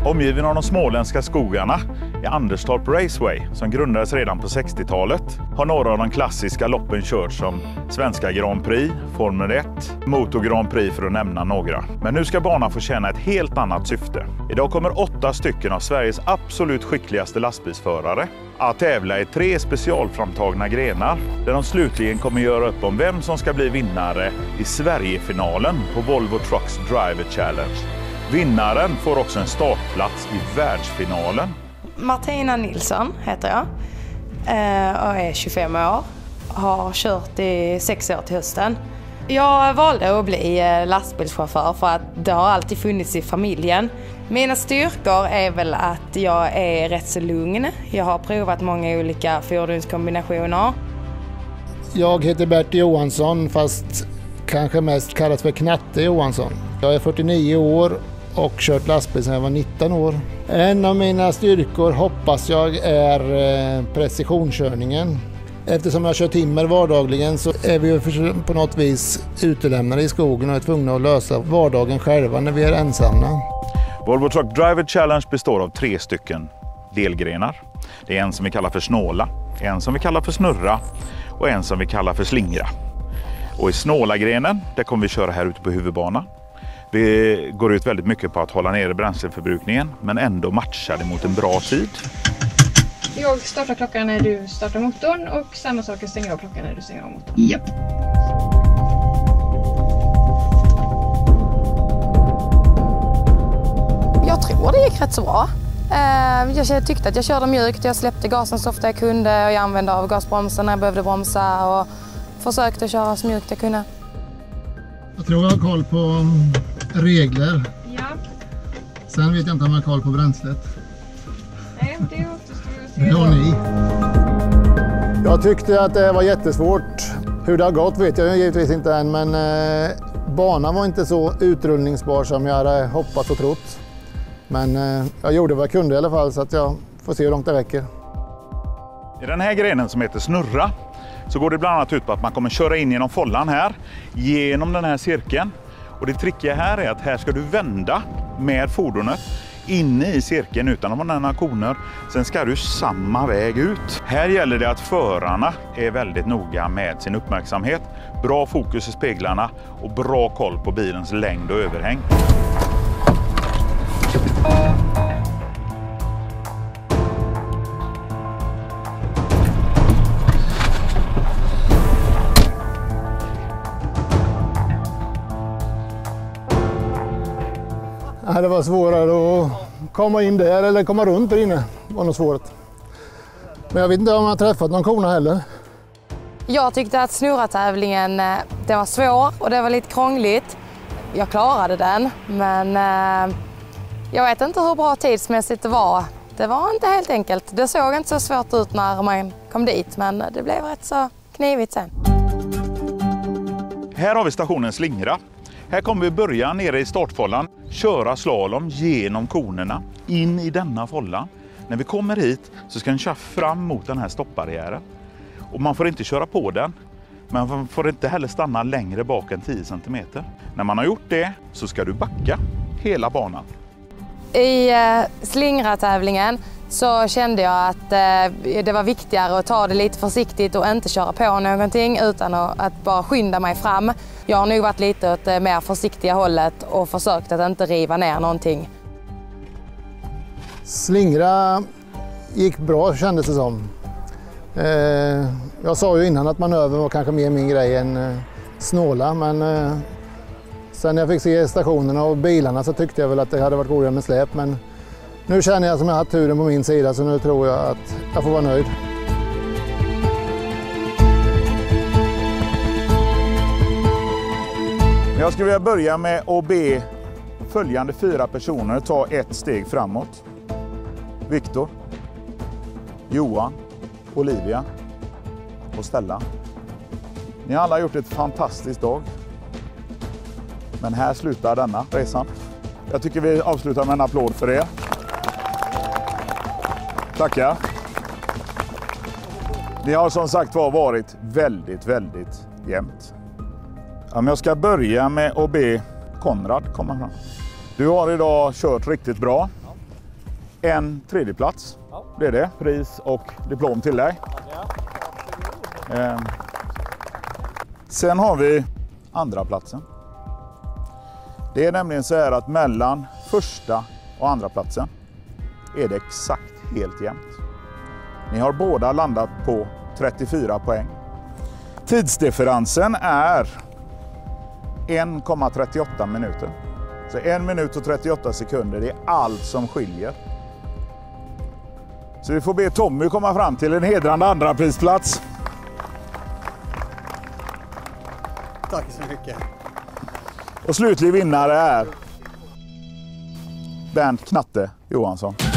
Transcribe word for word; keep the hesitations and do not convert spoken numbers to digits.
Omgiven av de småländska skogarna i Anderstorp Raceway, som grundades redan på sextiotalet, har några av de klassiska loppen körts som Svenska Grand Prix, Formel ett, Motor Grand Prix för att nämna några. Men nu ska banan få tjäna ett helt annat syfte. Idag kommer åtta stycken av Sveriges absolut skickligaste lastbilsförare att tävla i tre specialframtagna grenar där de slutligen kommer göra upp om vem som ska bli vinnare i Sverigefinalen på Volvo Trucks Driver Challenge. Vinnaren får också en startplats i världsfinalen. Martina Nilsson heter jag och är tjugofem år. Har kört i sex år till hösten. Jag valde att bli lastbilschaufför för att det har alltid funnits i familjen. Mina styrkor är väl att jag är rätt så lugn. Jag har provat många olika fordonskombinationer. Jag heter Bert Johansson, fast kanske mest kallas för Knatte Johansson. Jag är fyrtionio år och kört lastbil sedan jag var nitton år. En av mina styrkor hoppas jag är precisionskörningen. Eftersom jag kör timmer vardagligen så är vi på något vis utelämnade i skogen och är tvungna att lösa vardagen själva när vi är ensamma. Volvo Truck Driver Challenge består av tre stycken delgrenar. Det är en som vi kallar för snåla, en som vi kallar för snurra och en som vi kallar för slingra. Och i snåla-grenen, där kommer vi köra här ute på huvudbanan. Vi går ut väldigt mycket på att hålla nere bränsleförbrukningen men ändå matcha det mot en bra tid. Jag startar klockan när du startar motorn och samma sak jag stänger av klockan när du stänger av motorn. Japp. Jag tror det gick rätt så bra. Jag tyckte att jag körde mjukt, jag släppte gasen så ofta jag kunde och jag använde av gasbromsen när jag behövde bromsa och försökte köra så mjukt jag kunde. Jag tror jag har koll på regler. Ja. Sen vet jag inte om jag har koll på bränslet. Nej, det återstår att se. Det har ni. Jag tyckte att det var jättesvårt. Hur det har gått vet jag givetvis inte än, men eh, banan var inte så utrullningsbar som jag hade hoppats och trott. Men eh, jag gjorde vad jag kunde i alla fall, så att jag får se hur långt det räcker. I den här grenen som heter snurra så går det bland annat ut på att man kommer köra in genom follan här, genom den här cirkeln. Och det trickiga här är att här ska du vända med fordonet inne i cirkeln utan att ha några koner. Sen ska du samma väg ut. Här gäller det att förarna är väldigt noga med sin uppmärksamhet. Bra fokus i speglarna och bra koll på bilens längd och överhäng. Det var svårare att komma in där eller komma runt där inne. Det var nog svårt. Men jag vet inte om jag har träffat någon kona heller. Jag tyckte att snurra-tävlingen det var svår och det var lite krångligt. Jag klarade den, men eh, jag vet inte hur bra tidsmässigt det var. Det var inte helt enkelt. Det såg inte så svårt ut när man kom dit, men det blev rätt så knivigt sen. Här har vi stationen Slingra. Här kommer vi börja nere i startfållan, köra slalom genom konerna in i denna fållan. När vi kommer hit så ska den köra fram mot den här stoppbarriären. Och man får inte köra på den, men man får inte heller stanna längre bak än tio centimeter. När man har gjort det så ska du backa hela banan. I eh, Slingra-tävlingen så kände jag att eh, det var viktigare att ta det lite försiktigt och inte köra på någonting utan att, att bara skynda mig fram. Jag har nog varit lite åt det mer försiktiga hållet och försökt att inte riva ner någonting. Slingra gick bra kändes det som. Eh, jag sa ju innan att manövern var kanske mer min grej än eh, snåla, men eh, sen när jag fick se stationerna och bilarna så tyckte jag väl att det hade varit roligare med släp, men nu känner jag som jag har turen på min sida, så nu tror jag att jag får vara nöjd. Jag skulle vilja börja med att be följande fyra personer ta ett steg framåt. Viktor, Johan, Olivia och Stella. Ni har alla gjort ett fantastiskt dag. Men här slutar denna resan. Jag tycker vi avslutar med en applåd för er. Tackar. Det har som sagt var varit väldigt, väldigt jämnt. Om jag ska börja med att be Konrad komma fram. Du har idag kört riktigt bra. en tredjeplats. Det är det. Pris och diplom till dig. Eh. Sen har vi andra platsen. Det är nämligen så här att mellan första och andra platsen är det exakt helt jämnt. Ni har båda landat på trettiofyra poäng. Tidsdifferensen är en komma trettioåtta minuter. Så en minut och trettioåtta sekunder, det är allt som skiljer. Så vi får be Tommy komma fram till en hedrande andra prisplats. Tack så mycket. Och slutlig vinnare är Bernt Knatte Johansson.